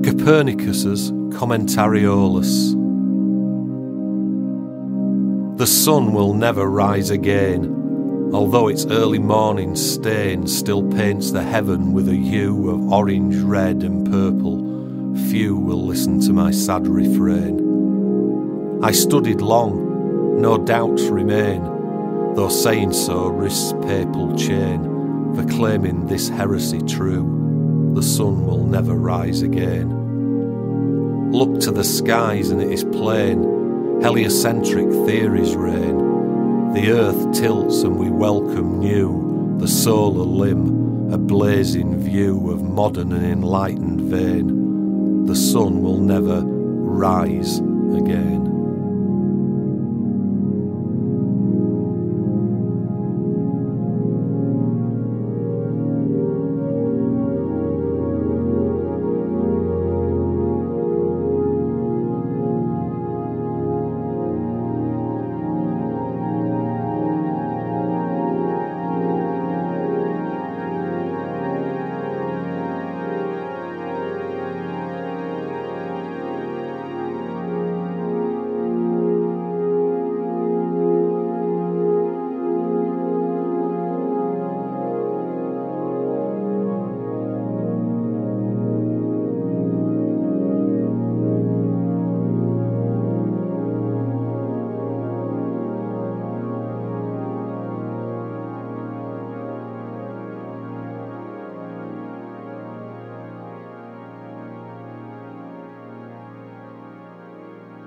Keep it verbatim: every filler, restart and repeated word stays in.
Copernicus's Commentariolus. The sun will never rise again, although its early morning stain still paints the heaven with a hue of orange, red and purple. Few will listen to my sad refrain. I studied long, no doubts remain, though saying so risks papal chain, for claiming this heresy true, the sun will never rise again. Look to the skies and it is plain, heliocentric theories reign. The earth tilts and we welcome new, the solar limb, a blazing view of modern and enlightened vein. The sun will never rise again.